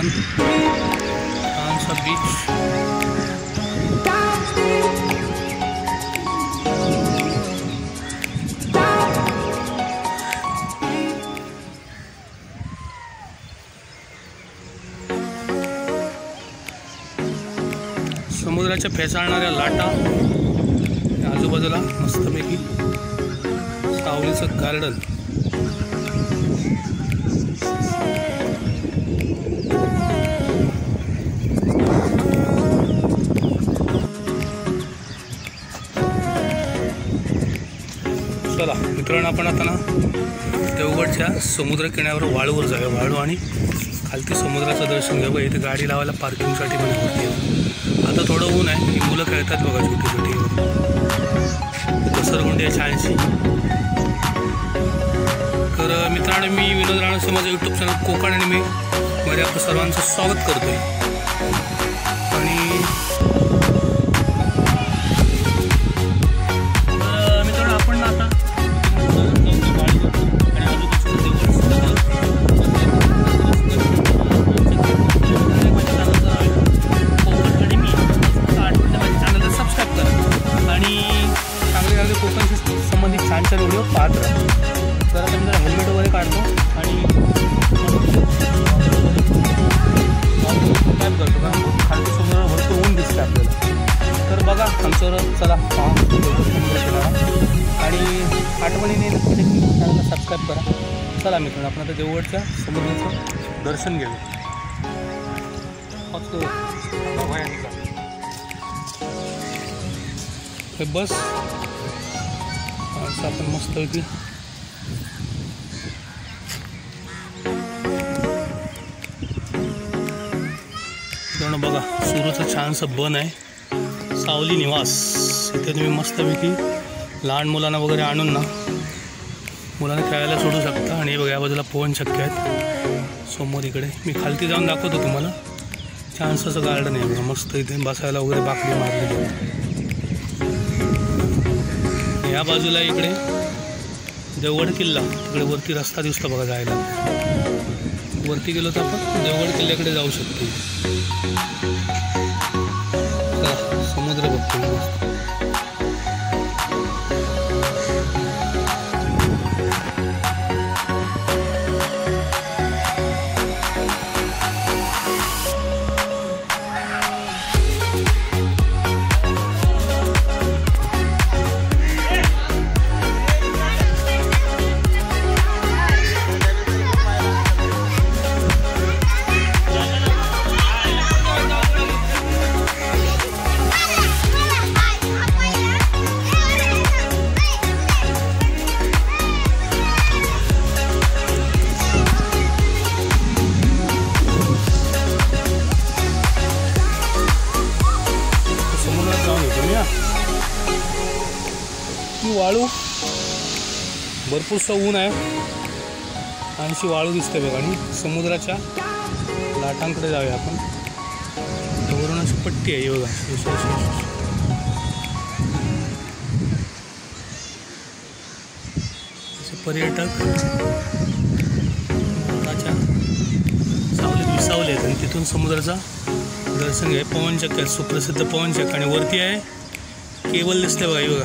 छानसा बीच. समुद्राच्या फेसाळणाऱ्या लाटा, आजूबाजूला मस्तपैकी सावलीचं गार्डन. चला मित्रांनो, आपण आता ना देवगडच्या समुद्र किनाऱ्यावर वाळूवर जाऊया. वाळू आणि खालती समुद्राचं दर्शन घ्यावं. इथे गाडी लावायला पार्किंगसाठी पण होती. आता थोडं ऊन आहे, ही मुलं खेळतात बघा छोटी छोटी. घसरगुंडी आहे छानशी. तर मित्रांनो, मी विनोद राणसे, माझं यूट्यूब चॅनल कोकण आणि मी मध्ये आपलं सर्वांचं स्वागत करतोय. आणि मित्रांनो, आपण ना आता कोकणशी संबंधित छान छान व्हिडिओ पाहत राहतो. तर आता मी हेल्मेट वगैरे काढतो आणि कॅब करतो, कारण खालती समुद्रावर भरपूर ऊन दिसतं आपल्याला. तर बघा आमच्यावर, चला किनारा आणि आठवणीने नक्की चॅनलला सबस्क्राईब करा. चला मित्रांनो, आपण आता देवगडच्या समुद्राचं दर्शन घेऊया. हे बस आपण मस्त होती. बघा सुरूचं छानसं बन आहे, सावली निवास. इथे तुम्ही मस्तपैकी लहान मुलांना वगैरे आणून ना मुलांना खेळायला सोडू शकता. आणि बघा या बाजूला पोहन शक्य आहेत समोर. इकडे मी खालती जाऊन दाखवतो तुम्हाला. छानसं असं गार्डन आहे बघा, मस्त. इथे बसायला वगैरे बाकडी मारलेली. या बाजूला इकडे देवगड किल्ला, तिकडे वरती रस्ता दिसतो बघा जायला. वरती गेलो तर आपण देवगड किल्ल्याकडे जाऊ शकतो. समुद्र बघतो. वाळू भरपूरसं ऊन आहे आणि अशी वाळू दिसते बघा. आणि समुद्राच्या लाटांकडे जाऊया आपण. वरून अशी पट्टी आहे बघा. असे पर्यटक सावलीत विसावले आहेत आणि तिथून समुद्राचा दर्शन घ्या. पवनचक्की आहे, सुप्रसिद्ध पवनचक्की. आणि वरती आहे केबल दिसते बघा. बघा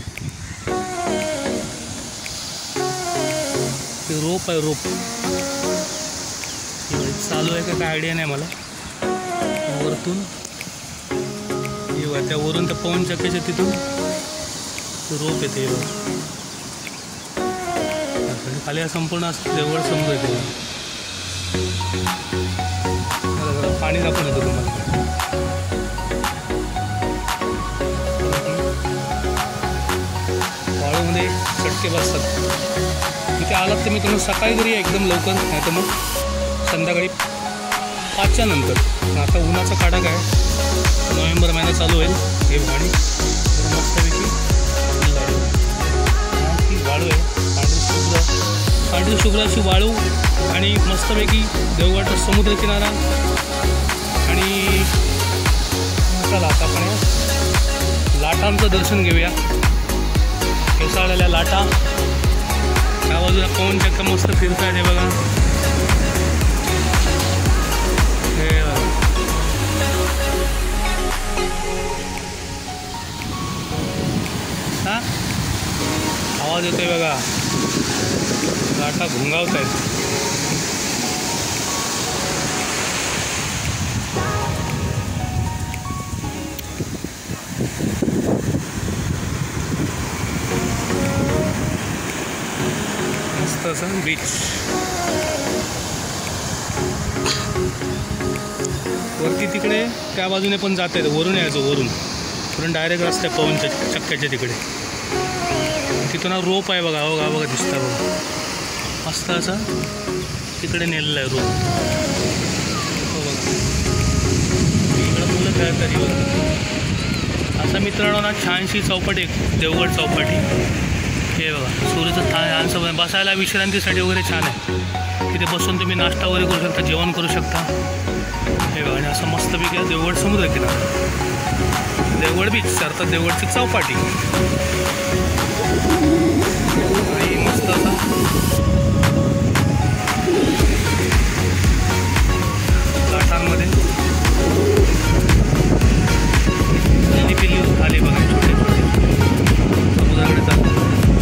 ते रोप आहे, रोप चालू आहे का काय आयडिया नाही मला. वरतून त्या वरून त्या पवनचक्कीच्या तिथून रोप येते बघा. खाली हा संपूर्ण असं देवगड समुद्र येते. पाणी दाखवून येतो तुम्हाला. वाळूमध्ये चटके बसतात. इथे आलात तर मी तुम्ही सकाळी जरी एकदम लवकर, नाही तर मग संध्याकाळी 5च्या नंतर. आता उन्हाचा काढा काय, नोव्हेंबर महिना चालू होईल. हे पाणी मस्तपैकी वाळू आहे, पांढरी शुभ्र अशी वाळू. आणि मस्तपैकी देवगडचा समुद्र किनारा. आणि चला आता आपण लाटांचं दर्शन घेऊया. फेसाळलेल्या लाटा, त्या बाजूला पवनचक्की मस्त फिरतायत. हे बघा इकडे बघा लाटा घुंगावत आहेत. मस्त असं बीच. वरती तिकडे त्या बाजूने पण जात आहेत, वरून यायचं वरून डायरेक्ट रस्त्या पवन चक्क्याच्या तिकडे. तिथून रोप आहे बघा, बघा बघा दिसतं बघा. मस्त असं तिकडे नेलेलं आहे रोप. हो बघा इकडं मुलं खेळत तरी बघा. असं मित्रांनो ना छानशी चौपाटी, देवगड चौपाटी. हे बघा सूर्याचं छानसं बसायला विश्रांतीसाठी वगैरे छान आहे. तिथे बसून तुम्ही नाश्ता वगैरे करू शकता, जेवण करू शकता. हे बघा आणि असं मस्तपैकी देवगड समुद्र किनारा, देवगड बीच अर्थात देवगडची चौपाटी. आणि मस्त असा लाटांमध्ये पिल्ली आले बघा छोटे छोटे समुद्राकडे चालतात.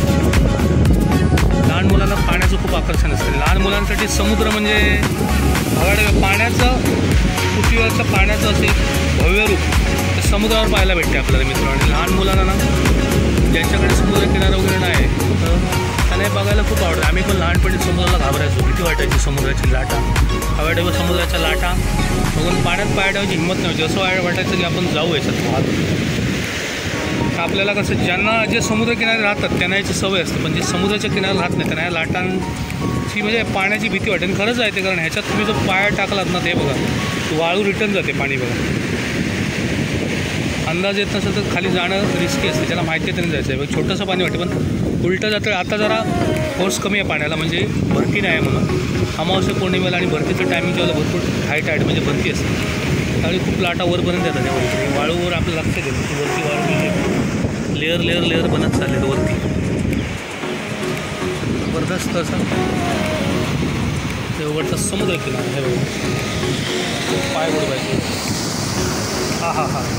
लहान मुलांना पाण्याचं खूप आकर्षण असतं. लहान मुलांसाठी समुद्र म्हणजे बघा पाण्याचं, पृथ्वीवरचं पाण्याचं असे भव्य रूप ते समुद्रावर पाहायला भेटते आपल्याला मित्र. आणि लहान मुलांना ना ज्यांच्याकडे समुद्रकिनारा वगैरे नाही तर त्याला हे बघायला खूप आवडतं. आम्ही पण लहानपणी समुद्राला घाबरायचो, भीती वाटायची समुद्राची लाटा. हव्याडेवर समुद्राच्या लाटा बघून पाण्यात पाय ठेवायची हिंमत नव्हती. असं वाटायचं की आपण जाऊ याच्यात वाहत. आपल्याला कसं ज्यांना जे समुद्रकिनारे राहतात त्यांना याची सवय असते, पण जे समुद्राच्या किनाऱ्याला राहत नाही त्यांना या लाटांची म्हणजे पाण्याची भीती वाटते. आणि खरंच आहे ते, कारण ह्याच्यात तुम्ही जो पाय टाकलात ना ते बघा वाळू रिटर्न जाते पाणी बघा. अंदाज येत नसेल तर खाली जाणं रिस्की असते, त्याला माहिती आहे त्यांनी जायचं आहे. बघ छोटंसं पाणी वाटते पण उलटं जातं. आता जरा फोर्स कमी आहे पाण्याला, म्हणजे भरती नाही आहे म्हणून. अमावस्या पौर्णिमेला आणि भरतीचं टायमिंग जेव्हा भरपूर हाय टाईट म्हणजे भरती असते त्यावेळी खूप लाटा वरपर्यंत येतात. त्यामुळे वाळूवर आपलं लक्ष देतं की वरती वाळू लेअर लेअर लेअर बनत चालले वरती. जबरदस्त असा देवगडचा समुद्र किनारा आहे बघा. पाय बुडवायचे. हा हा हा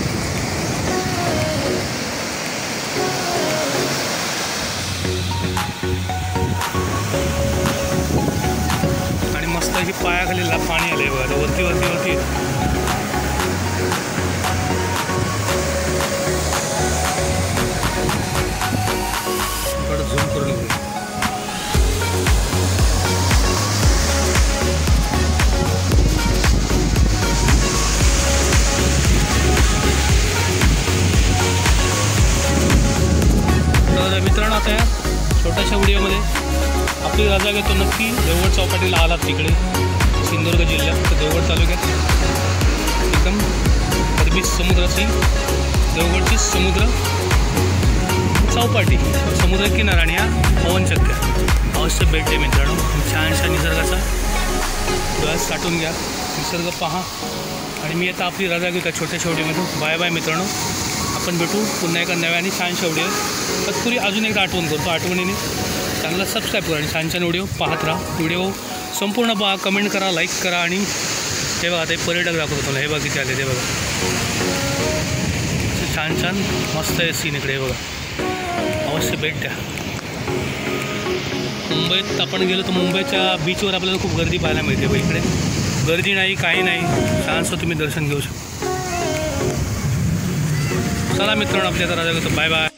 आणि मस्त अशी पायाखाली पाणी आले बघा वरती वरती वरती. झूम करून घेऊ. तर मित्रांनो आता या छोट्याशा व्हिडिओमध्ये आपली रजा घेतो. नक्की देवगड चौपाटीला आलात तिकडे सिंधुदुर्ग जिल्ह्यात तर देवगड तालुक्यात एकदम अरबी समुद्राची देवगडची समुद्र चौपाटी समुद्रकिनारा आणि या पवनचक्क्या अवश्य भेट द्या मित्रांनो. छानशा निसर्गाचा डोळ्यात साठवून घ्या, निसर्ग पहा. आणि मी आता आपली रजा घेऊ त्या छोट्याशा व्हिडिओमध्ये. बाय बाय मित्रांनो. आपण भेटू पुन्हा एका नव्या आणि छानशा व्हिडिओ. तत्पूर्वी अजून एकदा आठवण करतो, आठवणीने चॅनलला सबस्क्राईब करा आणि छान छान व्हिडिओ पाहत राहा. व्हिडिओ संपूर्ण पहा, कमेंट करा, लाईक करा. आणि हे बघा ते पर्यटक दाखवतो मला, हे बघा किती आले ते बघा. असं छान छान मस्त आहे सीन इकडे. हे बघा अवश्य भेट द्या. मुंबईत आपण गेलो तर मुंबईच्या बीचवर आपल्याला खूप गर्दी पाहायला मिळते. बघ इकडे गर्दी नाही, काही नाही, छानसं तुम्ही दर्शन घेऊ शकता. चला मित्रांनो आपल्या आता राजा घेतो. Bye bye.